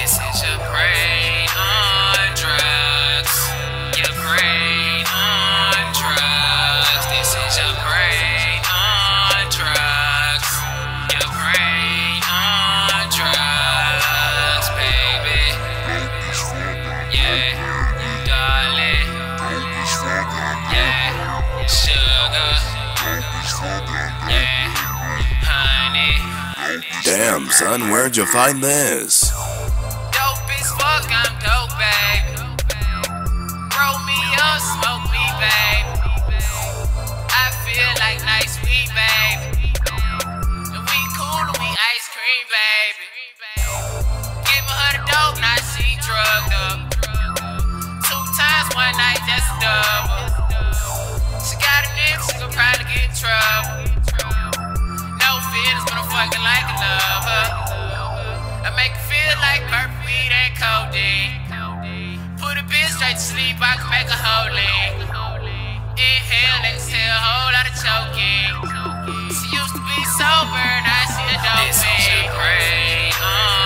This is your brain on drugs. Your brain on drugs. This is your brain on drugs. Your brain on drugs, baby. Yeah, darling. Yeah, sugar. Yeah, honey. Damn, son, where'd you find this? Dope as fuck, I'm dope, babe. Roll me up, smoke me, babe. I feel like nice weed, babe. And we cool and we ice cream, baby. Give her the dope, now she drugged up. 2 times, 1 night, that's a double. She got a nigga, she gon' probably get in trouble. No feelings, but I'm fucking like a lover. I make her feel like purple weed and codeine. Put a bitch straight to sleep, I can make her holy. Inhale, exhale, a whole lot of choking. She used to be sober, now she a dope. This is your brain